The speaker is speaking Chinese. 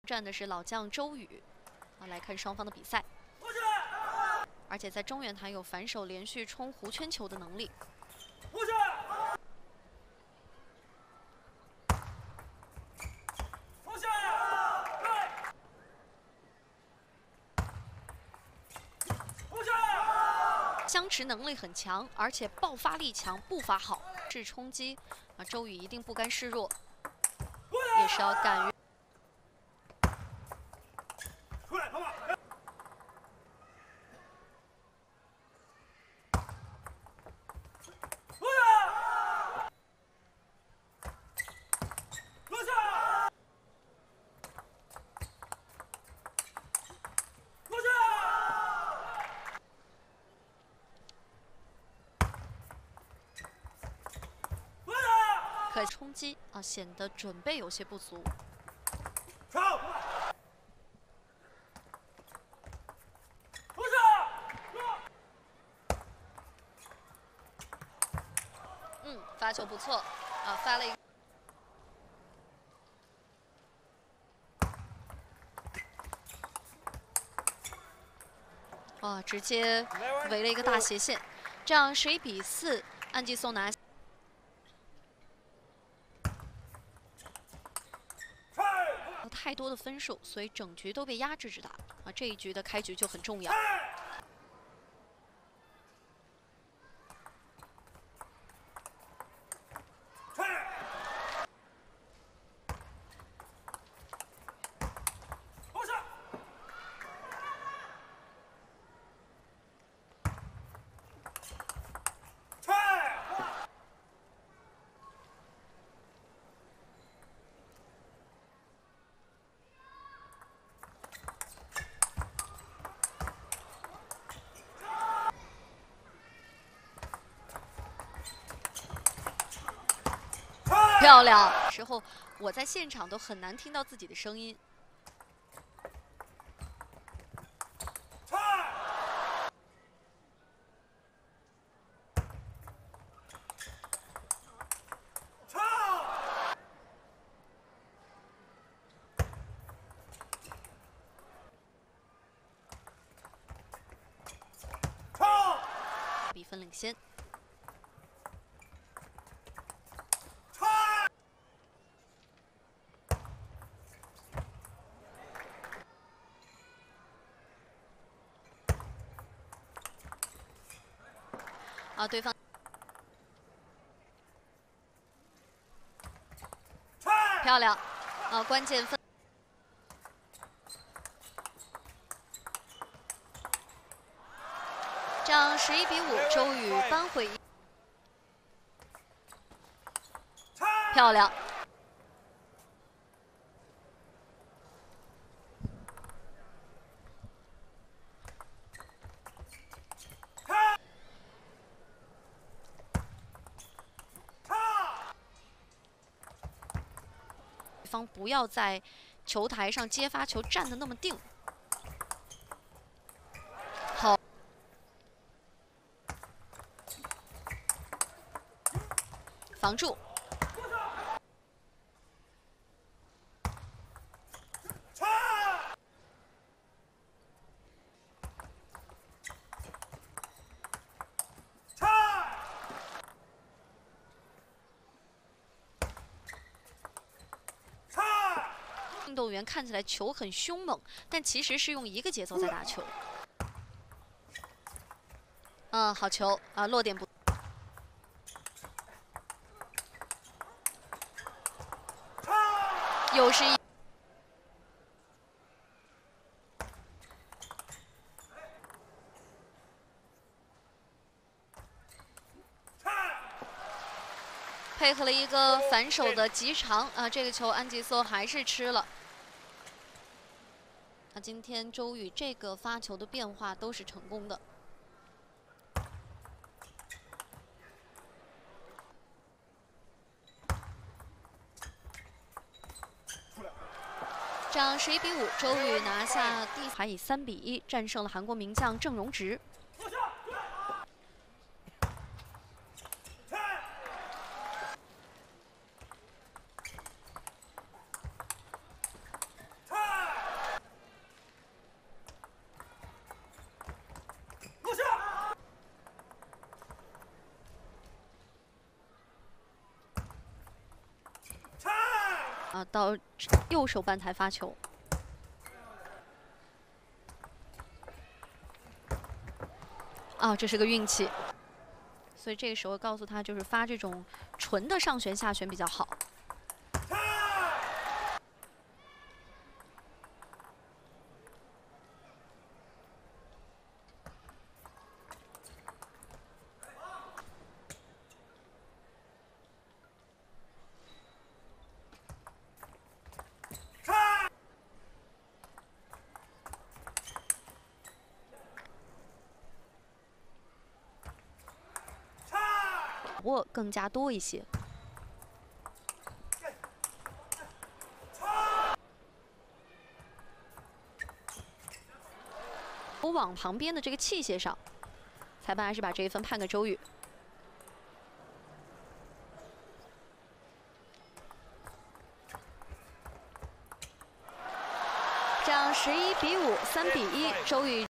战的是老将周宇。来看双方的比赛，而且在中远台有反手连续冲弧圈球的能力。 相持能力很强，而且爆发力强，步伐好，是冲击周宇一定不甘示弱，也是要敢于。可冲击显得准备有些不足。发球不错发了一个。 直接围了一个大斜线，这样11比4，安吉松拿下。太多的分数，所以整局都被压制着打这一局的开局就很重要。漂亮！时候我在现场都很难听到自己的声音。比分领先。 对方漂亮关键分这样11比5，周宇扳回漂亮。 对方不要在球台上接发球站得那么定。好，防住。运动员看起来球很凶猛，但其实是用一个节奏在打球。好球落点不。又是一。配合了一个反手的极长这个球安吉索还是吃了。 今天周宇这个发球的变化都是成功的。这样11比5，周宇拿下第，还以3比1战胜了韩国名将郑荣植。 啊，到右手半台发球。啊，这是个运气。所以这个时候告诉他，就是发这种纯的上旋下旋比较好。 握更加多一些。球网旁边的这个器械上，裁判还是把这一分判给周宇。这样11比5，3比1，周宇。